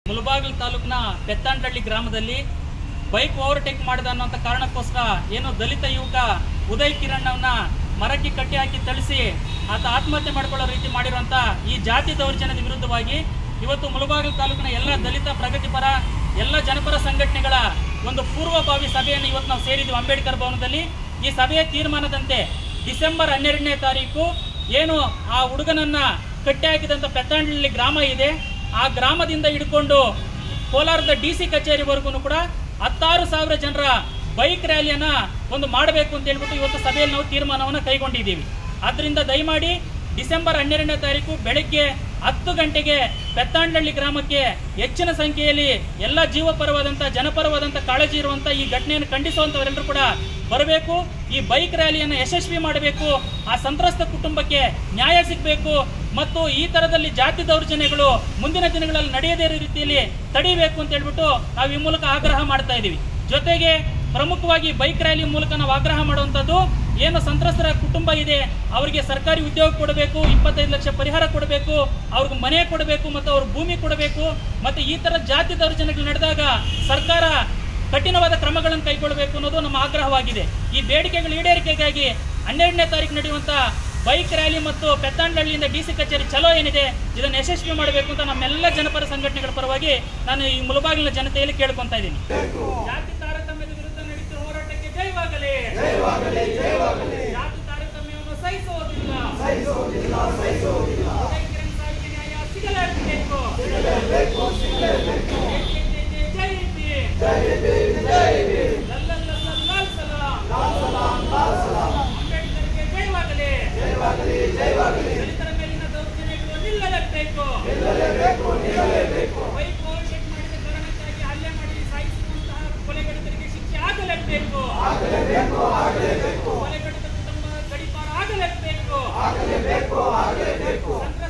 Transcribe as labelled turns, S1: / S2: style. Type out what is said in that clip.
S1: ಮುಳಬಾಗಿಲು ತಾಲೂಕಿನ ಪೆತ್ತಂಡಹಳ್ಳಿ ಗ್ರಾಮದಲ್ಲಿ bike overtake ಮಾಡಿದ ಅನ್ನೋಂಥ ಕಾರಣಕ್ಕೋಸ್ಕರ ಏನು ದಲಿತ ಯುವಕ ಉದಯ್ ಕಿರಣ್ ಮರಕ್ಕೆ ಕಟ್ಟಿ ಹಾಕಿ ಥಳಿಸಿ ಆತ ಆತ್ಮಹತ್ಯೆ ಮಾಡಿಕೊಳ್ಳೋ ರೀತಿ ಮಾಡಿರುವಂಥ ಈ ಜಾತಿ ದೌರ್ಜನ್ಯದ ವಿರುದ್ಧವಾಗಿ ಇವತ್ತು ಮುಳಬಾಗಿಲು ತಾಲೂಕಿನ ಎಲ್ಲ ದಲಿತ ಪ್ರಗತಿಪರ ಎಲ್ಲ ಜನಪರ ಸಂಘಟನೆಗಳ ಒಂದು ಪೂರ್ವಭಾವಿ ಸಭೆಯನ್ನು ಇವತ್ತು ನಾವು ಸೇರಿದ್ವಿ ಅಂಬೇಡ್ಕರ್ ಭವನದಲ್ಲಿ. ಈ ಸಭೆಯ ತೀರ್ಮಾನದಂತೆ ಡಿಸೆಂಬರ್ 12ನೇ ತಾರೀಕು ಏನು ಆ ಹುಡುಗನನ್ನ ಕಟ್ಟಿ ಹಾಕಿದಂಥ ಪೆತ್ತಂಡಹಳ್ಳಿ ಗ್ರಾಮ ಇದೆ, ಆ ಗ್ರಾಮದಿಂದ ಹಿಡ್ಕೊಂಡು ಕೋಲಾರದ DC ಕಚೇರಿವರೆಗೂ ಕೂಡ 16,000 ಜನರ ಬೈಕ್ ರ್ಯಾಲಿಯನ್ನ ಒಂದು ಮಾಡಬೇಕು ಅಂತ ಹೇಳ್ಬಿಟ್ಟು ಇವತ್ತು ಸಭೆಯಲ್ಲಿ ನಾವು ತೀರ್ಮಾನವನ್ನು ಕೈಗೊಂಡಿದ್ದೀವಿ. ಆದ್ದರಿಂದ ದಯಮಾಡಿ ಡಿಸೆಂಬರ್ 12ನೇ ತಾರೀಕು ಬೆಳಗ್ಗೆ 10 ಗಂಟೆಗೆ ಪೆತ್ತಂಡಹಳ್ಳಿ ಗ್ರಾಮಕ್ಕೆ ಹೆಚ್ಚಿನ ಸಂಖ್ಯೆಯಲ್ಲಿ ಎಲ್ಲ ಜೀವಪರವಾದಂಥ ಜನಪರವಾದಂಥ ಕಾಳಜಿ ಇರುವಂಥ ಈ ಘಟನೆಯನ್ನು ಖಂಡಿಸುವಂಥವರೆಲ್ಲರೂ ಕೂಡ ಬರಬೇಕು. ಈ ಬೈಕ್ ರ್ಯಾಲಿಯನ್ನು ಯಶಸ್ವಿ ಮಾಡಬೇಕು. ಆ ಸಂತ್ರಸ್ತ ಕುಟುಂಬಕ್ಕೆ ನ್ಯಾಯ ಸಿಗಬೇಕು ಮತ್ತು ಈ ಥರದಲ್ಲಿ ಜಾತಿ ದೌರ್ಜನ್ಯಗಳು ಮುಂದಿನ ದಿನಗಳಲ್ಲಿ ನಡೆಯದೇ ಇರೋ ರೀತಿಯಲ್ಲಿ ತಡೆಯಬೇಕು ಅಂತ ಹೇಳ್ಬಿಟ್ಟು ನಾವು ಈ ಮೂಲಕ ಆಗ್ರಹ ಮಾಡ್ತಾ ಇದ್ದೀವಿ. ಜೊತೆಗೆ ಪ್ರಮುಖವಾಗಿ ಬೈಕ್ ರ್ಯಾಲಿ ಮೂಲಕ ನಾವು ಆಗ್ರಹ ಮಾಡುವಂಥದ್ದು ಏನು ಸಂತ್ರಸ್ತರ ಕುಟುಂಬ ಇದೆ ಅವರಿಗೆ ಸರ್ಕಾರಿ ಉದ್ಯೋಗ ಕೊಡಬೇಕು, 25 ಲಕ್ಷ ಪರಿಹಾರ ಕೊಡಬೇಕು, ಅವ್ರಿಗೆ ಮನೆ ಕೊಡಬೇಕು ಮತ್ತು ಅವ್ರ ಭೂಮಿ ಕೊಡಬೇಕು ಮತ್ತು ಈ ಥರ ಜಾತಿ ದೌರ್ಜನ್ಯಗಳು ನಡೆದಾಗ ಸರ್ಕಾರ ಕಠಿಣವಾದ ಕ್ರಮಗಳನ್ನು ಕೈಗೊಳ್ಳಬೇಕು ಅನ್ನೋದು ನಮ್ಮ ಆಗ್ರಹವಾಗಿದೆ. ಈ ಬೇಡಿಕೆಗಳ ಈಡೇರಿಕೆಗಾಗಿ 12ನೇ ತಾರೀಕು ನಡೆಯುವಂಥ ಬೈಕ್ ರ್ಯಾಲಿ ಮತ್ತು ಪೆತ್ತಂಡಹಳ್ಳಿಯಿಂದ DC ಕಚೇರಿ ಚಲೋ ಏನಿದೆ ಇದನ್ನು ಯಶಸ್ವಿ ಮಾಡಬೇಕು ಅಂತ ನಮ್ಮೆಲ್ಲ ಜನಪರ ಸಂಘಟನೆಗಳ ಪರವಾಗಿ ನಾನು ಈ ಮುಳಬಾಗಿಲಿನ ಜನತೆಯಲ್ಲಿ ಕೇಳ್ಕೊತಾ ಇದ್ದೀನಿ. ಜಾತಿ ತಾರತಮ್ಯದ ವಿರುದ್ಧ ನಡೆಯುತ್ತಿರುವ ಹೋರಾಟಕ್ಕೆ ಜಯವಾಗಲಿ. ಜಾತಿ ತಾರತಮ್ಯವನ್ನು ಸಹಿಸುವುದಿಲ್ಲ. ಕಿರಣ್ ಸಾವಿಗೆ ನ್ಯಾಯ ಸಿಗಲೇಬೇಕು. ದಲಿತರ ಮೇಲಿನ ದೌರ್ಜನ್ಯಗಳು ನಿಲ್ಲಲೇಬೇಕು. ಬೈಕ್ ಓವರ್ಟೇಕ್ ಮಾಡಿದ ಕಾರಣಕ್ಕಾಗಿ ಹಲ್ಲೆ ಮಾಡಿ ಸಾಯಿಸುವಂತಹ ಕೊಲೆಗಡಿತರಿಗೆ ಶಿಕ್ಷೆ ಆಗಲೇಬೇಕು. ಕೊಲೆಗಡಿತ ಕುಟುಂಬ ಗಡೀಪಾರ ಆಗಲೇಬೇಕು.